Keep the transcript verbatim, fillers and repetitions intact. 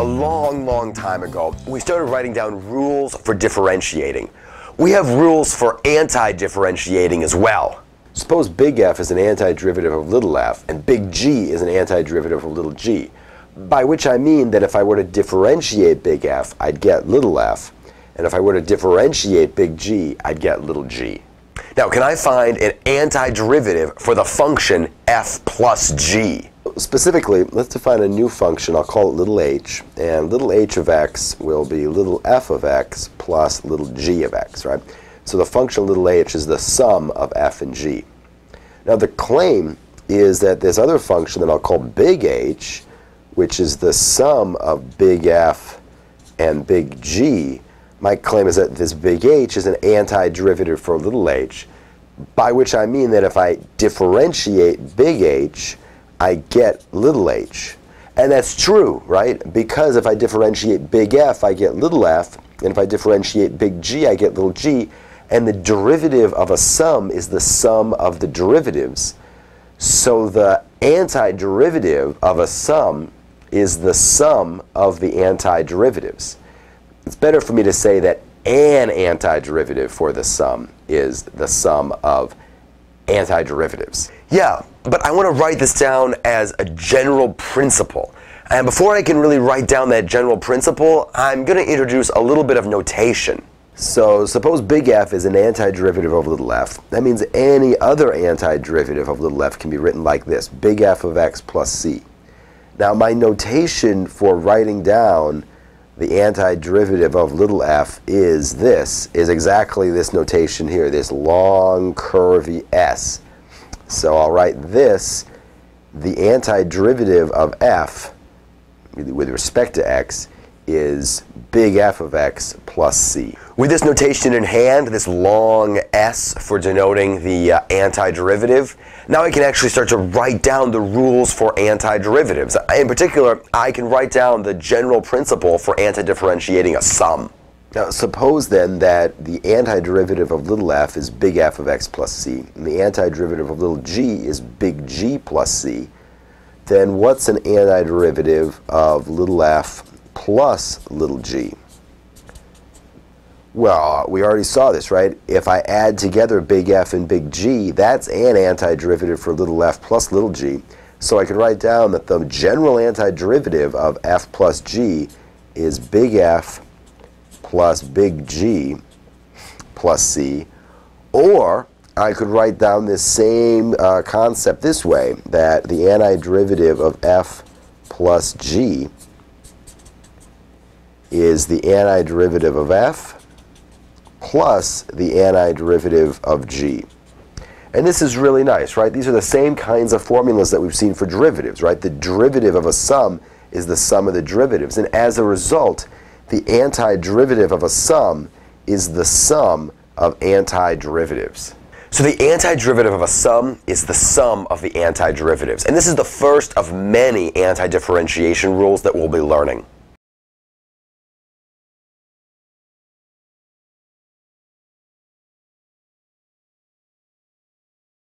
A long, long time ago, we started writing down rules for differentiating. We have rules for anti-differentiating as well. Suppose big F is an antiderivative of little f, and big G is an antiderivative of little g. By which I mean that if I were to differentiate big F, I'd get little f, and if I were to differentiate big G, I'd get little g. Now, can I find an antiderivative for the function f plus g? Specifically, let's define a new function. I'll call it little h, and little h of x will be little f of x plus little g of x, right? So the function little h is the sum of f and g. Now the claim is that this other function that I'll call big H, which is the sum of big F and big G, my claim is that this big H is an antiderivative for little h, by which I mean that if I differentiate big H, I get little h. And that's true, right? Because if I differentiate big F, I get little f, and if I differentiate big G, I get little g, and the derivative of a sum is the sum of the derivatives. So the antiderivative of a sum is the sum of the antiderivatives. It's better for me to say that an antiderivative for the sum is the sum of antiderivatives. Yeah, but I want to write this down as a general principle. And before I can really write down that general principle, I'm going to introduce a little bit of notation. So suppose big F is an antiderivative of little f. That means any other antiderivative of little f can be written like this, big F of x plus c. Now my notation for writing down the antiderivative of little f is this, is exactly this notation here, this long curvy s. So I'll write this, the antiderivative of f with respect to x is big F of x plus c. With this notation in hand, this long S for denoting the uh, antiderivative, now I can actually start to write down the rules for antiderivatives. In particular, I can write down the general principle for antidifferentiating a sum. Now suppose then that the antiderivative of little f is big F of x plus c, and the antiderivative of little g is big G plus c. Then what's an antiderivative of little f plus little g? Well, we already saw this, right? If I add together big F and big G, that's an antiderivative for little f plus little g. So I could write down that the general antiderivative of f plus g is big F plus big G plus c. Or I could write down this same uh, concept this way, that the antiderivative of f plus g is the antiderivative of f plus the antiderivative of g. And this is really nice, right? These are the same kinds of formulas that we've seen for derivatives, right? The derivative of a sum is the sum of the derivatives. And as a result, the antiderivative of a sum is the sum of antiderivatives. So the antiderivative of a sum is the sum of the antiderivatives. And this is the first of many antidifferentiation rules that we'll be learning.